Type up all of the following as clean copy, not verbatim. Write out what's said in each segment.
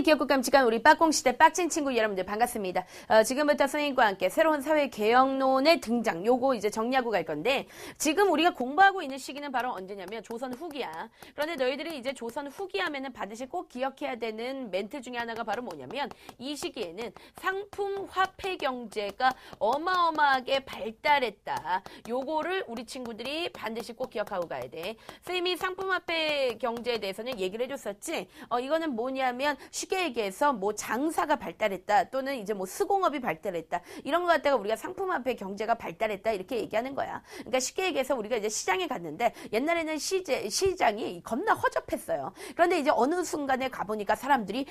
귀엽고 깜찍한 우리 빠꽁시대 빡친 친구 여러분들 반갑습니다. 지금부터 선생님과 함께 새로운 사회 개혁론의 등장 요거 이제 정리하고 갈 건데 지금 우리가 공부하고 있는 시기는 바로 언제냐면 조선 후기야. 그런데 너희들이 이제 조선 후기 하면은 반드시 꼭 기억해야 되는 멘트 중에 하나가 바로 뭐냐면 이 시기에는 상품 화폐 경제가 어마어마하게 발달했다. 요거를 우리 친구들이 반드시 꼭 기억하고 가야 돼. 선생님이 상품 화폐 경제에 대해서는 얘기를 해줬었지. 이거는 뭐냐면 쉽게 얘기해서 뭐 장사가 발달했다 또는 이제 뭐 수공업이 발달했다 이런 거 갖다가 우리가 상품화폐 경제가 발달했다 이렇게 얘기하는 거야. 그러니까 쉽게 얘기해서 우리가 이제 시장에 갔는데 옛날에는 시장이 겁나 허접했어요. 그런데 이제 어느 순간에 가보니까 사람들이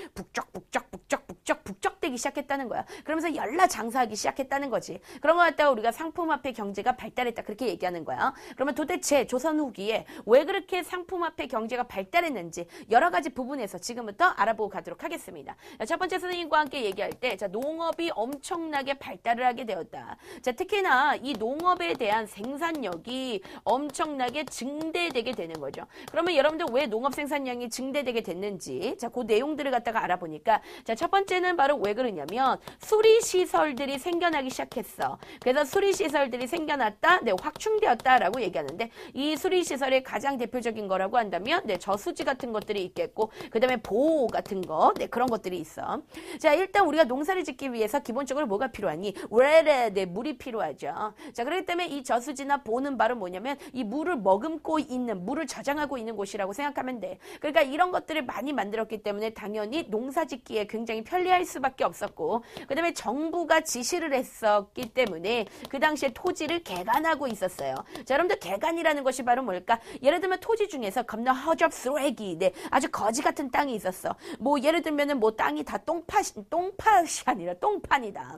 북적북적되기 시작했다는 거야. 그러면서 열나 장사하기 시작했다는 거지. 그런 거 갖다가 우리가 상품화폐 경제가 발달했다 그렇게 얘기하는 거야. 그러면 도대체 조선 후기에 왜 그렇게 상품화폐 경제가 발달했는지 여러 가지 부분에서 지금부터 알아보고 가도록 하겠습니다. 첫 번째 선생님과 함께 얘기할 때 농업이 엄청나게 발달을 하게 되었다. 특히나 이 농업에 대한 생산력이 엄청나게 증대되게 되는 거죠. 그러면 여러분들 왜 농업 생산량이 증대되게 됐는지 그 내용들을 갖다가 알아보니까 첫 번째는 바로 왜 그러냐면 수리시설들이 생겨나기 시작했어. 그래서 수리시설들이 생겨났다, 확충되었다라고 얘기하는데 이 수리시설의 가장 대표적인 거라고 한다면 저수지 같은 것들이 있겠고 그 다음에 보호 같은 거 그런 것들이 있어. 자, 일단 우리가 농사를 짓기 위해서 기본적으로 뭐가 필요하니? 물이 필요하죠. 자, 그렇기 때문에 이 저수지나 보는 바로 뭐냐면 이 물을 머금고 있는, 물을 저장하고 있는 곳이라고 생각하면 돼. 그러니까 이런 것들을 많이 만들었기 때문에 당연히 농사 짓기에 굉장히 편리할 수밖에 없었고 그 다음에 정부가 지시를 했었기 때문에 그 당시에 토지를 개간하고 있었어요. 자, 여러분들 개간이라는 것이 바로 뭘까? 예를 들면 토지 중에서 겁나 허접 쓰레기, 아주 거지 같은 땅이 있었어. 뭐 예를 들면은 뭐 땅이 다 똥팥이 아니라 똥판이다.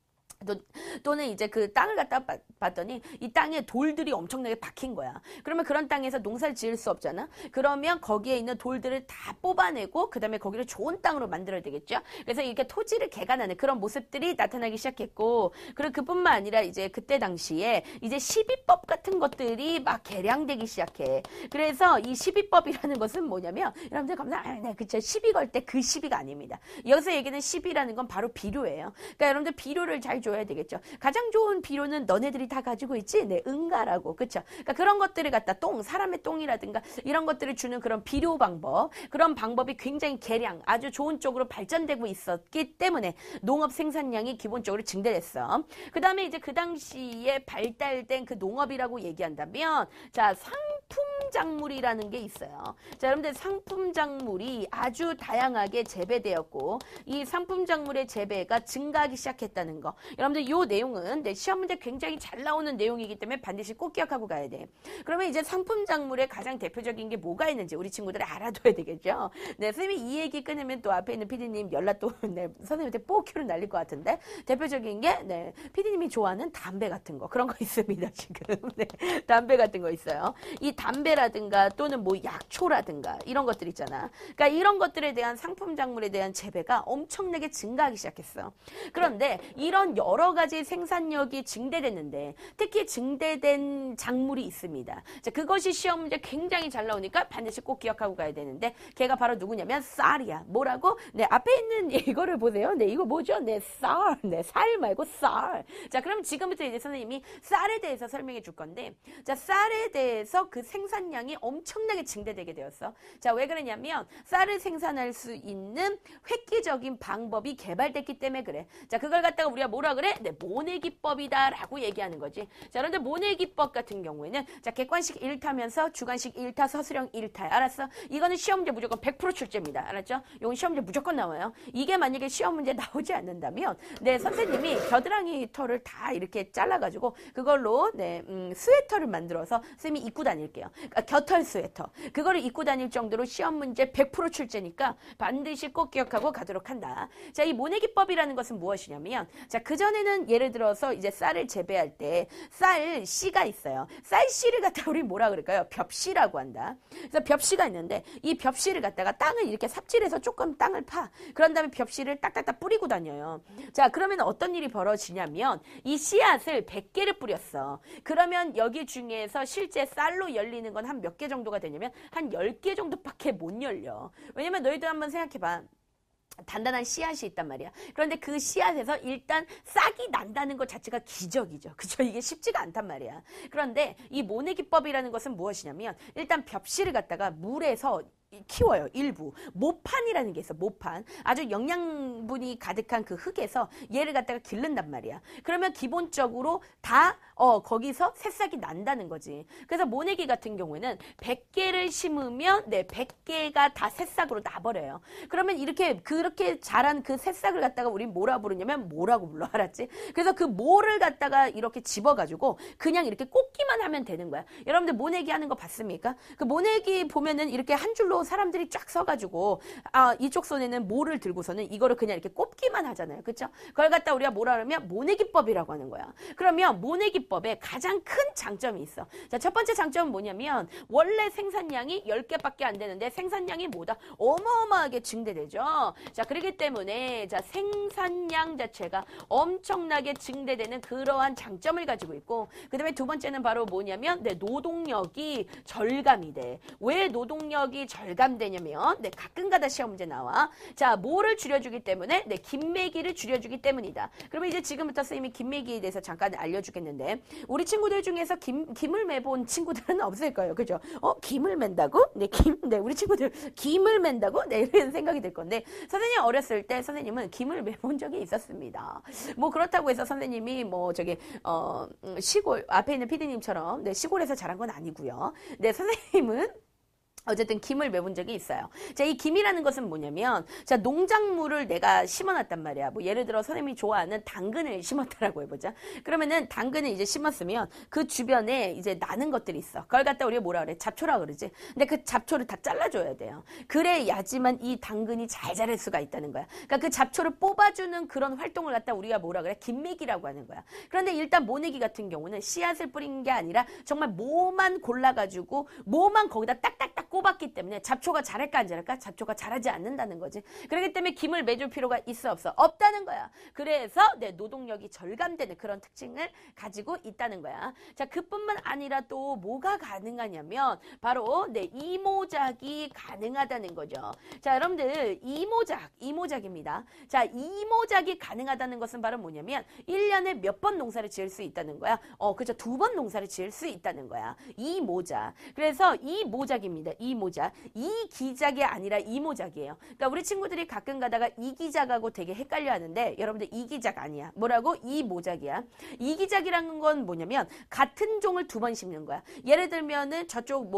또는 이제 그 땅을 갖다 봤더니 이 땅에 돌들이 엄청나게 박힌 거야. 그러면 그런 땅에서 농사를 지을 수 없잖아. 그러면 거기에 있는 돌들을 다 뽑아내고 그 다음에 거기를 좋은 땅으로 만들어야 되겠죠. 그래서 이렇게 토지를 개간하는 그런 모습들이 나타나기 시작했고 그리고 그뿐만 아니라 이제 그때 당시에 이제 시비법 같은 것들이 막 개량되기 시작해. 그래서 이 시비법이라는 것은 뭐냐면 여러분들 겁나 그쵸. 시비 걸 때 그 시비가 아닙니다. 여기서 얘기는 시비라는 건 바로 비료예요. 그러니까 여러분들 비료를 잘 줘야 되겠죠. 가장 좋은 비료는 너네들이 다 가지고 있지? 응가라고. 그쵸? 그러니까 그런 것들을 갖다 사람의 똥이라든가 이런 것들을 주는 그런 비료 방법, 그런 방법이 굉장히 개량, 아주 좋은 쪽으로 발전되고 있었기 때문에 농업 생산량이 기본적으로 증대됐어. 그 다음에 이제 그 당시에 발달된 그 농업이라고 얘기한다면, 자, 상품작물이라는 게 있어요. 자, 여러분들 상품작물이 아주 다양하게 재배되었고, 이 상품작물의 재배가 증가하기 시작했다는 거. 여러분들 이 내용은 시험 문제 굉장히 잘 나오는 내용이기 때문에 반드시 꼭 기억하고 가야 돼. 그러면 이제 상품작물의 가장 대표적인 게 뭐가 있는지 우리 친구들이 알아둬야 되겠죠. 선생님이 이 얘기 끊으면 또 앞에 있는 PD님 연락 또 선생님한테 뽀키로 날릴 것 같은데 대표적인 게 PD님이 좋아하는 담배 같은 거 그런 거 있습니다. 지금 담배 같은 거 있어요. 이 담배라든가 또는 뭐 약초라든가 이런 것들 있잖아. 그러니까 이런 것들에 대한 상품작물에 대한 재배가 엄청나게 증가하기 시작했어. 그런데 이런 여러 가지 생산력이 증대됐는데 특히 증대된 작물이 있습니다. 자, 그것이 시험 문제 굉장히 잘 나오니까 반드시 꼭 기억하고 가야 되는데 걔가 바로 누구냐면 쌀이야. 뭐라고? 앞에 있는 이거를 보세요. 이거 뭐죠? 쌀. 살 말고 쌀. 자, 그럼 지금부터 이제 선생님이 쌀에 대해서 설명해 줄 건데 자, 쌀에 대해서 그 생산량이 엄청나게 증대되게 되었어. 자, 왜 그러냐면 쌀을 생산할 수 있는 획기적인 방법이 개발됐기 때문에 그래. 자, 그걸 갖다가 우리가 뭐라 그래? 모내기법이다라고 얘기하는 거지. 자, 그런데 모내기법 같은 경우에는 자, 객관식 1타면서 주관식 1타, 서술형 1타. 알았어? 이거는 시험 문제 무조건 100% 출제입니다. 알았죠? 이건 시험 문제 무조건 나와요. 이게 만약에 시험 문제 나오지 않는다면 선생님이 겨드랑이 털을 다 이렇게 잘라가지고 그걸로 스웨터를 만들어서 선생님이 입고 다닐게요. 그러니까 겨털 스웨터. 그거를 입고 다닐 정도로 시험 문제 100% 출제니까 반드시 꼭 기억하고 가도록 한다. 자, 이 모내기법이라는 것은 무엇이냐면 자, 그전에는 예를 들어서 이제 쌀을 재배할 때 쌀 씨가 있어요. 쌀 씨를 갖다가 우리 뭐라 그럴까요? 벽씨라고 한다. 그래서 벽씨가 있는데 이 벽씨를 갖다가 땅을 이렇게 삽질해서 조금 땅을 파. 그런 다음에 벽씨를 딱딱딱 뿌리고 다녀요. 자, 그러면 어떤 일이 벌어지냐면 이 씨앗을 100개를 뿌렸어. 그러면 여기 중에서 실제 쌀로 열리는 건 한 몇 개 정도가 되냐면 한 10개 정도밖에 못 열려. 왜냐면 너희들 한번 생각해봐. 단단한 씨앗이 있단 말이야. 그런데 그 씨앗에서 일단 싹이 난다는 것 자체가 기적이죠. 그죠? 이게 쉽지가 않단 말이야. 그런데 이 모내기법이라는 것은 무엇이냐면 일단 벽씨를 갖다가 물에서 키워요. 일부. 모판이라는 게 있어. 모판. 아주 영양분이 가득한 그 흙에서 얘를 갖다가 기른단 말이야. 그러면 기본적으로 다 거기서 새싹이 난다는 거지. 그래서 모내기 같은 경우에는 100개를 심으면 100개가 다 새싹으로 나버려요. 그러면 그렇게 자란 그 새싹을 갖다가 우리 뭐라 부르냐면 모라고 불러. 알았지? 그래서 그 모를 갖다가 이렇게 집어가지고 그냥 이렇게 꽂기만 하면 되는 거야. 여러분들 모내기 하는 거 봤습니까? 그 모내기 보면은 이렇게 한 줄로 사람들이 쫙 서가지고 이쪽 손에는 모를 들고서는 이거를 그냥 이렇게 꼽기만 하잖아요. 그렇죠? 그걸 갖다 우리가 뭐라 하면 모내기법이라고 하는 거야. 그러면 모내기법에 가장 큰 장점이 있어. 자, 첫 번째 장점은 뭐냐면 원래 생산량이 10개밖에 안 되는데 생산량이 뭐다? 어마어마하게 증대되죠. 자, 그렇기 때문에 자, 생산량 자체가 엄청나게 증대되는 그러한 장점을 가지고 있고 그 다음에 두 번째는 바로 뭐냐면 노동력이 절감이 돼. 왜 노동력이 절감되냐면 가끔가다 시험 문제 나와. 자, 뭐를 줄여주기 때문에 김매기를 줄여주기 때문이다. 그러면 이제 지금부터 선생님이 김매기에 대해서 잠깐 알려주겠는데 우리 친구들 중에서 김을 매본 친구들은 없을 거예요. 그죠? 김을 맨다고? 우리 친구들 김을 맨다고? 이런 생각이 들 건데 선생님 어렸을 때 선생님은 김을 매본 적이 있었습니다. 뭐 그렇다고 해서 선생님이 뭐 시골 앞에 있는 피디님처럼 시골에서 자란 건 아니고요. 선생님은 어쨌든 김을 매본 적이 있어요. 자, 이 김이라는 것은 뭐냐면, 자, 농작물을 내가 심어놨단 말이야. 뭐, 예를 들어, 선생님이 좋아하는 당근을 심었다라고 해보자. 그러면은, 당근을 이제 심었으면, 그 주변에 이제 나는 것들이 있어. 그걸 갖다 우리가 뭐라 그래? 잡초라 그러지. 근데 그 잡초를 다 잘라줘야 돼요. 그래야지만 이 당근이 잘 자랄 수가 있다는 거야. 그러니까 그 잡초를 뽑아주는 그런 활동을 갖다 우리가 뭐라 그래? 김매기라고 하는 거야. 그런데 일단 모내기 같은 경우는 씨앗을 뿌린 게 아니라, 정말 모만 골라가지고, 모만 거기다 딱딱딱 꼽았기 때문에 잡초가 자랄까 안 자랄까? 잡초가 자라지 않는다는 거지. 그렇기 때문에 김을 매줄 필요가 있어 없어? 없다는 거야. 그래서 노동력이 절감되는 그런 특징을 가지고 있다는 거야. 자, 그뿐만 아니라 또 뭐가 가능하냐면 바로 이모작이 가능하다는 거죠. 자, 여러분들 이모작입니다. 자, 이모작이 가능하다는 것은 바로 뭐냐면 1년에 몇 번 농사를 지을 수 있다는 거야. 그죠? 2번 농사를 지을 수 있다는 거야. 이모작. 그래서 이모작입니다. 이모작. 이기작이 아니라 이모작이에요. 그러니까 우리 친구들이 가끔 가다가 이기작하고 되게 헷갈려 하는데 여러분들 이기작 아니야. 뭐라고? 이모작이야. 이기작이라는 건 뭐냐면 같은 종을 2번 심는 거야. 예를 들면은 저쪽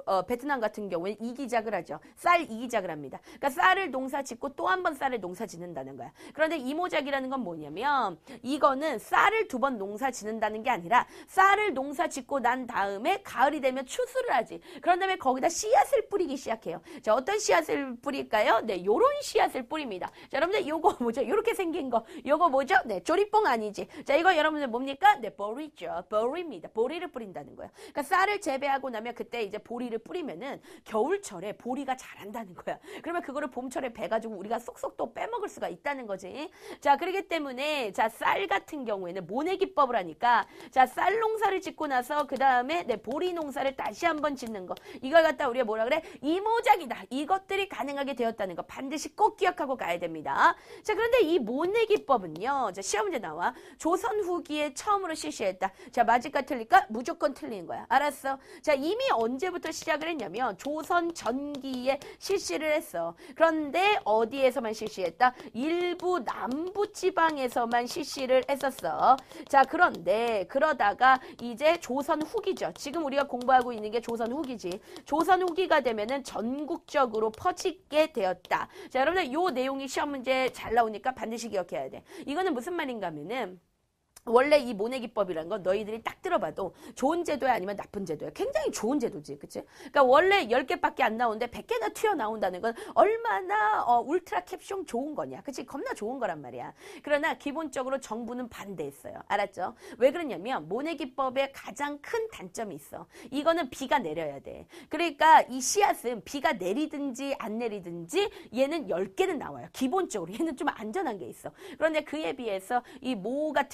베트남 같은 경우에 이기작을 하죠. 쌀 이기작을 합니다. 그러니까 쌀을 농사 짓고 또 한 번 쌀을 농사 짓는다는 거야. 그런데 이모작이라는 건 뭐냐면 이거는 쌀을 2번 농사 짓는다는 게 아니라 쌀을 농사 짓고 난 다음에 가을이 되면 추수를 하지. 그런 다음에 거기다 씨앗을 뿌리기 시작해요. 자, 어떤 씨앗을 뿌릴까요? 요런 씨앗을 뿌립니다. 자, 여러분들 요거 뭐죠? 요렇게 생긴 거. 요거 뭐죠? 조리뽕 아니지. 자, 이거 여러분들 뭡니까? 보리죠. 보리입니다. 보리를 뿌린다는 거예요. 그러니까 쌀을 재배하고 나면 그때 이제 보리를 뿌리면은 겨울철에 보리가 자란다는 거야. 그러면 그거를 봄철에 베가지고 우리가 쏙쏙 또 빼먹을 수가 있다는 거지. 자, 그렇기 때문에 자, 쌀 같은 경우에는 모내기법을 하니까 자, 쌀 농사를 짓고 나서 그 다음에 보리 농사를 다시 한번 짓는 거. 이걸 갖다 우리가 뭐라 그래? 이모작이다. 이것들이 가능하게 되었다는 거 반드시 꼭 기억하고 가야 됩니다. 자, 그런데 이 모내기법은요. 자, 시험 문제 나와. 조선 후기에 처음으로 실시했다. 자, 맞을까 틀릴까? 무조건 틀린 거야. 알았어? 자, 이미 언제부터 시작을 했냐면 조선 전기에 실시를 했어. 그런데 어디에서만 실시했다? 일부 남부 지방에서만 실시를 했었어. 자, 그런데 그러다가 이제 조선 후기죠. 지금 우리가 공부하고 있는 게 조선 후기지. 조선 후기가 되면은 전국적으로 퍼지게 되었다. 자, 여러분들 요 내용이 시험 문제 잘 나오니까 반드시 기억해야 돼. 이거는 무슨 말인가 하면은 원래 이 모내기법이라는 건 너희들이 딱 들어봐도 좋은 제도야 아니면 나쁜 제도야. 굉장히 좋은 제도지. 그치? 그러니까 원래 10개밖에 안 나오는데 100개나 튀어나온다는 건 얼마나 울트라 캡숑 좋은 거냐. 그치? 겁나 좋은 거란 말이야. 그러나 기본적으로 정부는 반대했어요. 알았죠? 왜 그러냐면 모내기법의 가장 큰 단점이 있어. 이거는 비가 내려야 돼. 그러니까 이 씨앗은 비가 내리든지 안 내리든지 얘는 10개는 나와요. 기본적으로. 얘는 좀 안전한 게 있어. 그런데 그에 비해서 이 모 같은 경우는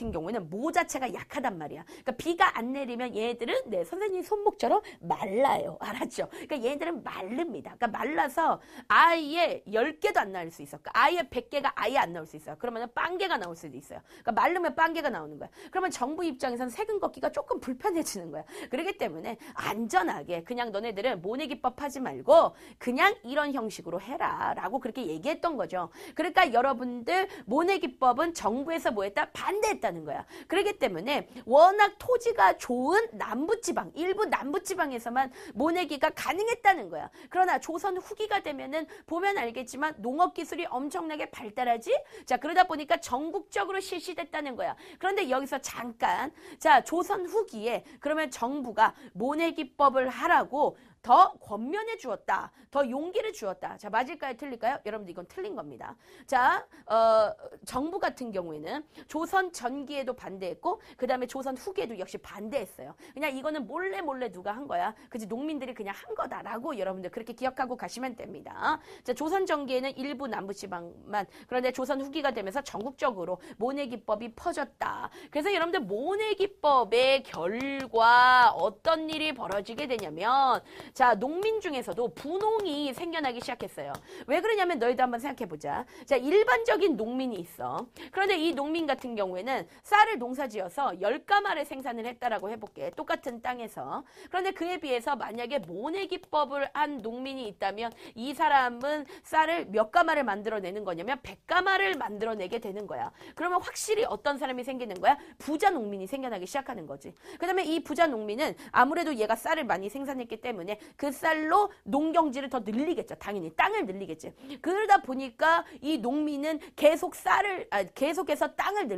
그냥 모 자체가 약하단 말이야. 그러니까 비가 안 내리면 얘들은 선생님 손목처럼 말라요. 알았죠? 그러니까 얘들은 마릅니다. 그러니까 말라서 아예 10개도 안 나올 수 있어. 그러니까 아예 100개가 아예 안 나올 수 있어요. 그러면 빵개가 나올 수도 있어요. 그러니까 마르면 빵개가 나오는 거야. 그러면 정부 입장에서는 세금 걷기가 조금 불편해지는 거야. 그렇기 때문에 안전하게 그냥 너네들은 모내기법 하지 말고 그냥 이런 형식으로 해라 라고 그렇게 얘기했던 거죠. 그러니까 여러분들 모내기법은 정부에서 뭐 했다? 반대했다는 거야. 그렇기 때문에 워낙 토지가 좋은 남부지방, 일부 남부지방에서만 모내기가 가능했다는 거야. 그러나 조선 후기가 되면은 보면 알겠지만 농업기술이 엄청나게 발달하지? 자, 그러다 보니까 전국적으로 실시됐다는 거야. 그런데 여기서 잠깐, 자, 조선 후기에 그러면 정부가 모내기법을 하라고 더 권면해 주었다. 더 용기를 주었다. 자, 맞을까요? 틀릴까요? 여러분들 이건 틀린 겁니다. 자, 정부 같은 경우에는 조선 전기에도 반대했고 그 다음에 조선 후기에도 역시 반대했어요. 그냥 이거는 몰래 누가 한 거야. 그치? 농민들이 그냥 한 거다라고 여러분들 그렇게 기억하고 가시면 됩니다. 자, 조선 전기에는 일부 남부지방만, 그런데 조선 후기가 되면서 전국적으로 모내기법이 퍼졌다. 그래서 여러분들 모내기법의 결과 어떤 일이 벌어지게 되냐면, 자, 농민 중에서도 분홍이 생겨나기 시작했어요. 왜 그러냐면 너희도 한번 생각해보자. 자, 일반적인 농민이 있어. 그런데 이 농민 같은 경우에는 쌀을 농사지어서 10가마를 생산을 했다라고 해볼게. 똑같은 땅에서. 그런데 그에 비해서 만약에 모내기법을 한 농민이 있다면 이 사람은 쌀을 몇 가마를 만들어내는 거냐면 100가마를 만들어내게 되는 거야. 그러면 확실히 어떤 사람이 생기는 거야? 부자 농민이 생겨나기 시작하는 거지. 그 다음에 이 부자 농민은 아무래도 얘가 쌀을 많이 생산했기 때문에 그 쌀로 농경지를 더 늘리겠죠. 당연히 땅을 늘리겠지. 그러다 보니까 이 농민은 계속해서 땅을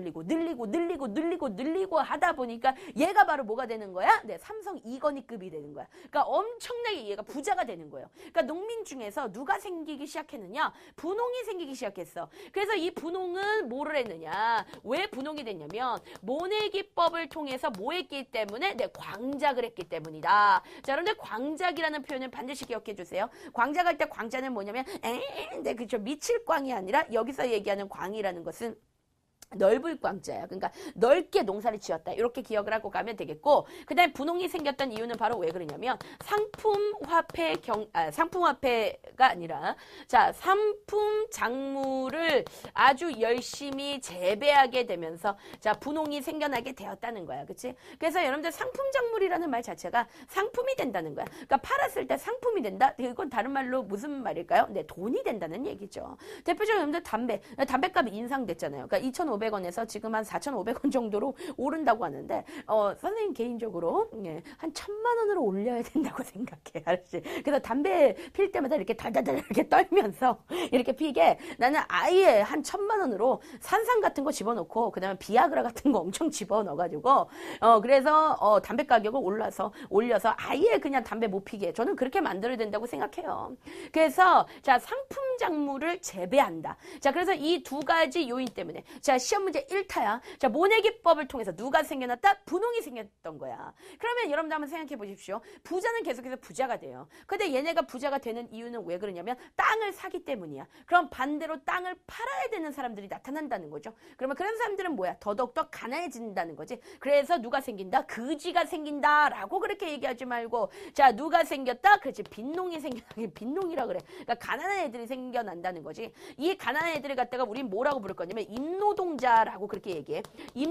늘리고 하다 보니까 얘가 바로 뭐가 되는 거야? 네, 삼성 이건희급이 되는 거야. 그러니까 엄청나게 얘가 부자가 되는 거예요. 그러니까 농민 중에서 누가 생기기 시작했느냐? 분홍이 생기기 시작했어. 그래서 이 분홍은 뭐를 했느냐? 왜 분홍이 됐냐면 모내기법을 통해서 뭐 했기 때문에? 네, 광작을 했기 때문이다. 자, 그런데 광작이라는 표현을 반드시 기억해 주세요. 광작할 때 광자는 뭐냐면 네, 그렇죠. 미칠 광이 아니라 여기서 얘기하는 광이라는 것은 넓을 광자야. 그러니까 넓게 농사를 지었다. 이렇게 기억을 하고 가면 되겠고, 그 다음에 분홍이 생겼던 이유는 바로 왜 그러냐면 상품화폐가 아니라 자, 상품 작물을 아주 열심히 재배하게 되면서 자, 분홍이 생겨나게 되었다는 거야. 그치? 그래서 여러분들 상품 작물이라는 말 자체가 상품이 된다는 거야. 그러니까 팔았을 때 상품이 된다? 이건 다른 말로 무슨 말일까요? 네, 돈이 된다는 얘기죠. 대표적으로 여러분들 담배값이 인상됐잖아요. 그러니까 2,500원에서 지금 한 4,500원 정도로 오른다고 하는데, 선생님 개인적으로, 예, 한 1,000만 원으로 올려야 된다고 생각해. 알았지? 그래서 담배 필 때마다 이렇게 달달달 이렇게 떨면서 이렇게 피게 나는 아예 한 1,000만 원으로 산삼 같은 거 집어넣고, 그 다음에 비아그라 같은 거 엄청 집어넣어가지고, 그래서, 담배 가격을 올려서 아예 그냥 담배 못 피게. 저는 그렇게 만들어야 된다고 생각해요. 그래서, 자, 상품 작물을 재배한다. 자, 그래서 이 두 가지 요인 때문에. 자, 시험 문제 1타야. 자, 모내기법을 통해서 누가 생겨났다? 분홍이 생겼던 거야. 그러면 여러분들 한번 생각해 보십시오. 부자는 계속해서 부자가 돼요. 근데 얘네가 부자가 되는 이유는 왜 그러냐면 땅을 사기 때문이야. 그럼 반대로 땅을 팔아야 되는 사람들이 나타난다는 거죠. 그러면 그런 사람들은 뭐야? 더더욱더 가난해진다는 거지. 그래서 누가 생긴다? 그지가 생긴다라고 그렇게 얘기하지 말고, 자, 누가 생겼다? 그렇지. 빈농이 빈농이라 그래. 그러니까 가난한 애들이 생겨난다는 거지. 이 가난한 애들을 갖다가 우린 뭐라고 부를 거냐면 임노동자라고 그렇게 얘기해.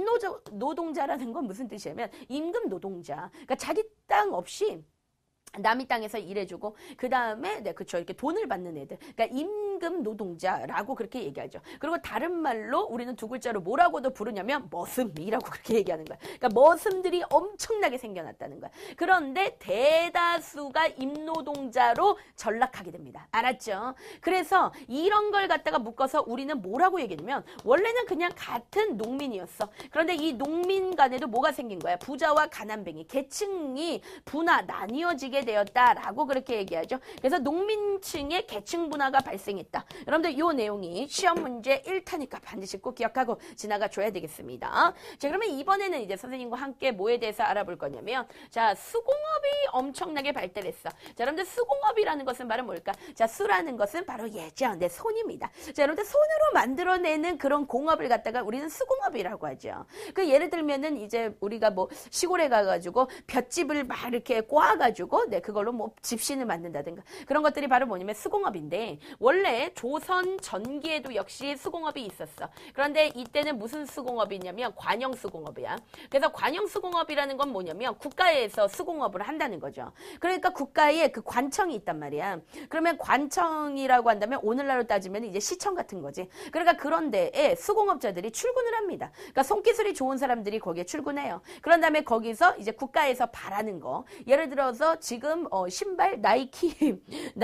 임노동자라는 건 무슨 뜻이냐면 임금 노동자. 그러니까 자기 땅 없이 남의 땅에서 일해주고 그 다음에 네, 그쵸, 이렇게 돈을 받는 애들. 그러니까 임금 노동자라고 그렇게 얘기하죠. 그리고 다른 말로 우리는 두 글자로 뭐라고도 부르냐면 머슴이라고 그렇게 얘기하는 거야. 그러니까 머슴들이 엄청나게 생겨났다는 거야. 그런데 대다수가 임노동자로 전락하게 됩니다. 알았죠? 그래서 이런 걸 갖다가 묶어서 우리는 뭐라고 얘기하냐면 원래는 그냥 같은 농민이었어. 그런데 이 농민 간에도 뭐가 생긴 거야? 부자와 가난뱅이, 계층이 나뉘어지게 되었다라고 그렇게 얘기하죠. 그래서 농민층의 계층 분화가 발생했다. 발달했다. 여러분들 요 내용이 시험 문제 1타니까 반드시 꼭 기억하고 지나가 줘야 되겠습니다. 자, 그러면 이번에는 이제 선생님과 함께 뭐에 대해서 알아볼 거냐면, 자, 수공업이 엄청나게 발달했어. 자, 여러분들 수공업이라는 것은 바로 뭘까? 자, 수라는 것은 바로 예전 내 손입니다. 자, 여러분들 손으로 만들어내는 그런 공업을 갖다가 우리는 수공업이라고 하죠. 그 예를 들면은 이제 우리가 뭐 시골에 가가지고 볏짚을 막 이렇게 꼬아가지고 네, 그걸로 뭐 집신을 만든다든가 그런 것들이 바로 뭐냐면 수공업인데, 원래 조선 전기에도 역시 수공업이 있었어. 그런데 이때는 무슨 수공업이냐면 관영 수공업이야. 그래서 관영 수공업이라는 건 뭐냐면 국가에서 수공업을 한다는 거죠. 그러니까 국가에 그 관청이 있단 말이야. 그러면 관청이라고 한다면 오늘날로 따지면 이제 시청 같은 거지. 그러니까 그런 데에 수공업자들이 출근을 합니다. 그러니까 손기술이 좋은 사람들이 거기에 출근해요. 그런 다음에 거기서 이제 국가에서 바라는 거. 예를 들어서 지금 신발 나이키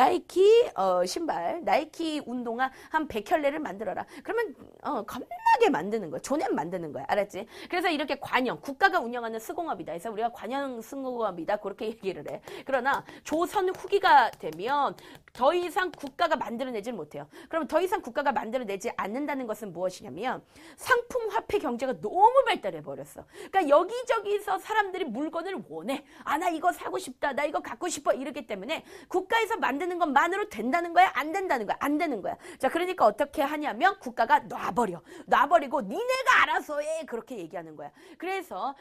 신발 나이키 운동화 한 100켤레를 만들어라. 그러면 겁나게 만드는 거야. 조낸 만드는 거야. 알았지? 그래서 이렇게 관영, 국가가 운영하는 수공업이다. 그래서 우리가 관영 수공업이다. 그렇게 얘기를 해. 그러나 조선 후기가 되면 더 이상 국가가 만들어내질 못해요. 그럼 더 이상 국가가 만들어내지 않는다는 것은 무엇이냐면 상품 화폐 경제가 너무 발달해 버렸어. 그러니까 여기저기서 사람들이 물건을 원해. 아, 나 이거 사고 싶다. 나 이거 갖고 싶어. 이러기 때문에 국가에서 만드는 것만으로 된다는 거야? 안 된다는 거야? 안 되는 거야. 자, 그러니까 어떻게 하냐면 국가가 놔버리고 니네가 알아서 해. 그렇게 얘기하는 거야. 그래서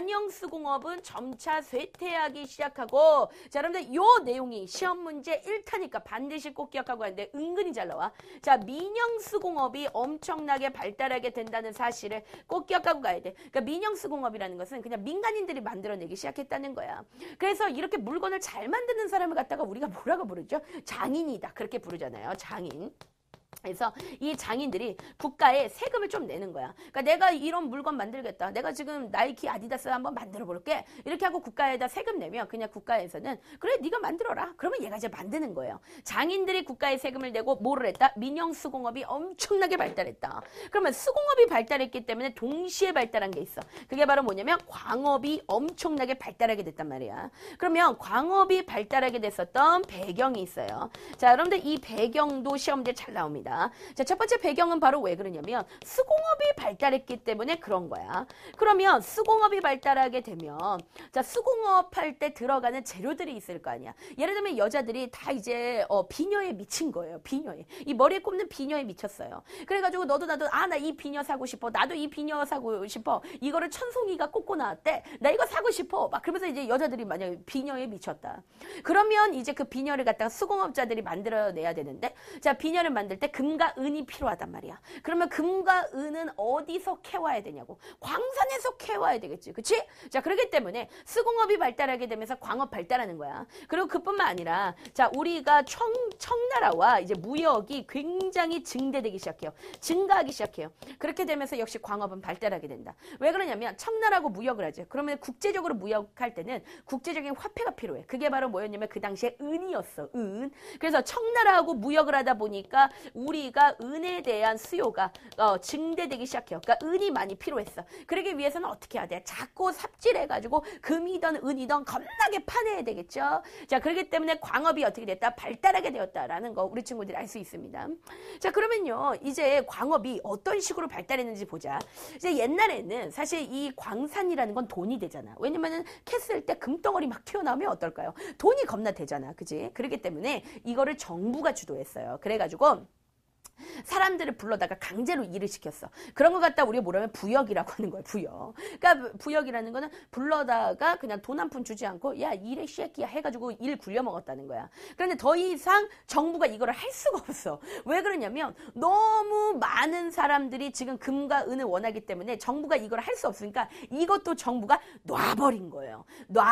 관영수공업은 점차 쇠퇴하기 시작하고, 자, 여러분들 요 내용이 시험 문제 1타니까 반드시 꼭 기억하고 하는데 은근히 잘 나와. 자, 민영수공업이 엄청나게 발달하게 된다는 사실을 꼭 기억하고 가야 돼. 그러니까 민영수공업이라는 것은 그냥 민간인들이 만들어내기 시작했다는 거야. 그래서 이렇게 물건을 잘 만드는 사람을 갖다가 우리가 뭐라고 부르죠? 장인이다. 그렇게 부르잖아요. 장인. 그래서 이 장인들이 국가에 세금을 좀 내는 거야. 그러니까 내가 이런 물건 만들겠다. 내가 지금 나이키 아디다스 한번 만들어 볼게. 이렇게 하고 국가에다 세금 내면 그냥 국가에서는 그래 네가 만들어라. 그러면 얘가 이제 만드는 거예요. 장인들이 국가에 세금을 내고 뭐를 했다? 민영수공업이 엄청나게 발달했다. 그러면 수공업이 발달했기 때문에 동시에 발달한 게 있어. 그게 바로 뭐냐면 광업이 엄청나게 발달하게 됐단 말이야. 그러면 광업이 발달하게 됐었던 배경이 있어요. 자, 여러분들 이 배경도 시험지에 잘 나옵니다. 자, 첫 번째 배경은 바로 왜 그러냐면 수공업이 발달했기 때문에 그런 거야. 그러면 수공업이 발달하게 되면 자, 수공업 할 때 들어가는 재료들이 있을 거 아니야. 예를 들면 여자들이 다 이제 비녀에 미친 거예요. 비녀에. 이 머리에 꼽는 비녀에 미쳤어요. 그래가지고 너도 나도 나 이 비녀 사고 싶어. 나도 이 비녀 사고 싶어. 이거를 천송이가 꽂고 나왔대. 나 이거 사고 싶어. 막 그러면서 이제 여자들이 만약에 비녀에 미쳤다. 그러면 이제 그 비녀를 갖다가 수공업자들이 만들어내야 되는데, 자, 비녀를 만들 때 금과 은이 필요하단 말이야. 그러면 금과 은은 어디서 캐와야 되냐고. 광산에서 캐와야 되겠지. 그치? 자, 그렇기 때문에 수공업이 발달하게 되면서 광업 발달하는 거야. 그리고 그뿐만 아니라 자, 우리가 청나라와 이제 무역이 굉장히 증대되기 시작해요. 증가하기 시작해요. 그렇게 되면서 역시 광업은 발달하게 된다. 왜 그러냐면 청나라하고 무역을 하죠. 그러면 국제적으로 무역할 때는 국제적인 화폐가 필요해. 그게 바로 뭐였냐면 그 당시에 은이었어. 은. 그래서 청나라하고 무역을 하다 보니까 우리가 은에 대한 수요가 증대되기 시작해요. 그러니까 은이 많이 필요했어. 그러기 위해서는 어떻게 해야 돼? 자꾸 삽질해가지고 금이든 은이든 겁나게 파내야 되겠죠. 자, 그렇기 때문에 광업이 어떻게 됐다? 발달하게 되었다라는 거 우리 친구들이 알 수 있습니다. 자, 그러면요 이제 광업이 어떤 식으로 발달했는지 보자. 이제 옛날에는 사실 이 광산이라는 건 돈이 되잖아. 왜냐면은 캤을 때 금덩어리 막 튀어나오면 어떨까요? 돈이 겁나 되잖아. 그지? 그렇기 때문에 이거를 정부가 주도했어요. 그래가지고 사람들을 불러다가 강제로 일을 시켰어. 그런 거 갖다 우리가 뭐라면 부역이라고 하는 거야. 부역. 그러니까 부역이라는 거는 불러다가 그냥 돈 한 푼 주지 않고 야 일해 쉐끼야 해가지고 일 굴려먹었다는 거야. 그런데 더 이상 정부가 이거를 할 수가 없어. 왜 그러냐면 너무 많은 사람들이 지금 금과 은을 원하기 때문에 정부가 이걸 할 수 없으니까 이것도 정부가 놔버린 거예요.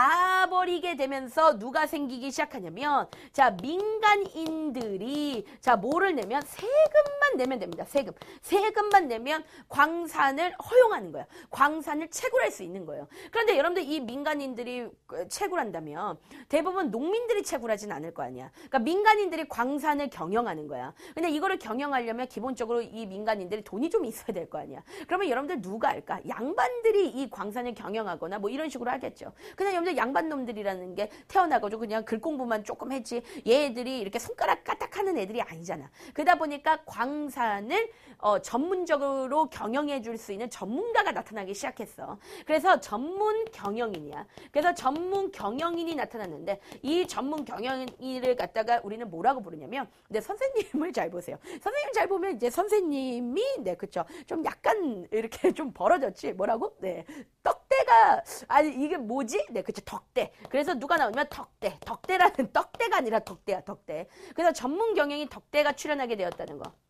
놔버리게 되면서 누가 생기기 시작하냐면 자, 민간인들이 자, 뭐를 내면 세금 세금만 내면 됩니다. 세금만 내면 광산을 허용하는 거예요. 광산을 채굴할 수 있는 거예요. 그런데 여러분들 이 민간인들이 채굴한다면 대부분 농민들이 채굴하진 않을 거 아니야. 그러니까 민간인들이 광산을 경영하는 거야. 근데 이거를 경영하려면 기본적으로 이 민간인들이 돈이 좀 있어야 될 거 아니야. 그러면 여러분들 누가 할까? 양반들이 이 광산을 경영하거나 뭐 이런 식으로 하겠죠. 그냥 여러분들 양반놈들이라는 게 태어나가지고 그냥 글 공부만 조금 했지 얘들이 이렇게 손가락 까딱하는 애들이 아니잖아. 그러다 보니까 광산을 전문적으로 경영해 줄 수 있는 전문가가 나타나기 시작했어. 그래서 전문 경영인이야. 그래서 전문 경영인이 나타났는데 이 전문 경영인을 갖다가 우리는 뭐라고 부르냐면 근데 선생님을 잘 보세요. 선생님 잘 보면 이제 선생님이 네 그쵸 좀 약간 이렇게 좀 벌어졌지 뭐라고? 네 떡대가 아니 이게 뭐지? 네 그쵸 덕대. 그래서 누가 나오면 덕대라는 떡대가 아니라 덕대야 덕대. 그래서 전문 경영인 덕대가 출연하게 되었다는 거.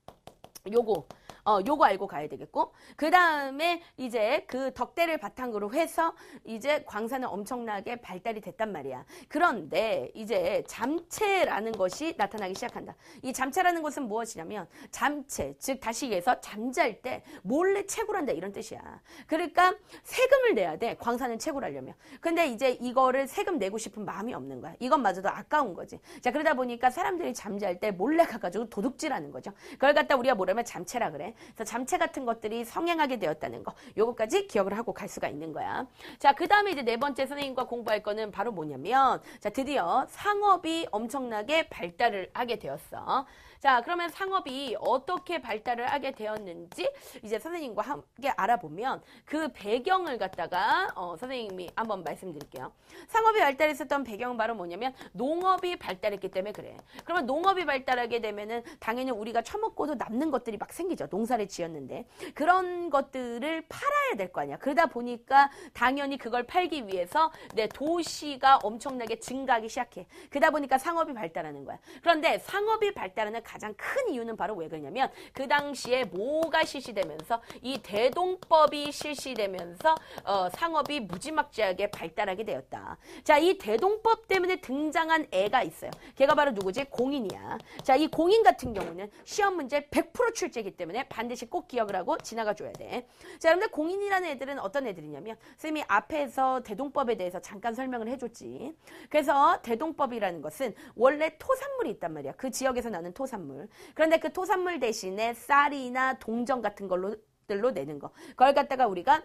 요거 알고 가야 되겠고 그 다음에 이제 그 덕대를 바탕으로 해서 이제 광산은 엄청나게 발달이 됐단 말이야. 그런데 이제 잠체라는 것이 나타나기 시작한다. 이 잠체라는 것은 무엇이냐면 잠체, 즉 다시 얘기해서 잠잘 때 몰래 채굴한다 이런 뜻이야. 그러니까 세금을 내야 돼. 광산을 채굴하려면. 근데 이제 이거를 세금 내고 싶은 마음이 없는 거야. 이것마저도 아까운 거지. 자 그러다 보니까 사람들이 잠잘 때 몰래 가가지고 도둑질하는 거죠. 그걸 갖다 우리가 뭐라면 잠체라 그래. 그래서 잠체 같은 것들이 성행하게 되었다는 거. 요거까지 기억을 하고 갈 수가 있는 거야. 자, 그 다음에 이제 네 번째 선생님과 공부할 거는 바로 뭐냐면 자, 드디어 상업이 엄청나게 발달을 하게 되었어. 자, 그러면 상업이 어떻게 발달을 하게 되었는지 이제 선생님과 함께 알아보면 그 배경을 갖다가 선생님이 한번 말씀드릴게요. 상업이 발달했었던 배경은 바로 뭐냐면 농업이 발달했기 때문에 그래. 그러면 농업이 발달하게 되면은 당연히 우리가 처먹고도 남는 것들이 막 생기죠. 농사를 지었는데 그런 것들을 팔아야 될 거 아니야. 그러다 보니까 당연히 그걸 팔기 위해서 내 도시가 엄청나게 증가하기 시작해. 그러다 보니까 상업이 발달하는 거야. 그런데 상업이 발달하는 가장 큰 이유는 바로 왜 그러냐면 그 당시에 뭐가 실시되면서 이 대동법이 실시되면서 상업이 무지막지하게 발달하게 되었다. 자, 이 대동법 때문에 등장한 애가 있어요. 걔가 바로 누구지? 공인이야. 자, 이 공인 같은 경우는 시험 문제 100% 출제이기 때문에 반드시 꼭 기억을 하고 지나가 줘야 돼. 자, 여러분들 공인이라는 애들은 어떤 애들이냐면 선생님이 앞에서 대동법에 대해서 잠깐 설명을 해줬지. 그래서 대동법이라는 것은 원래 토산물이 있단 말이야. 그 지역에서 나는 토산물. 그런데 그 토산물 대신에 쌀이나 동전 같은 걸로 내는 거. 그걸 갖다가 우리가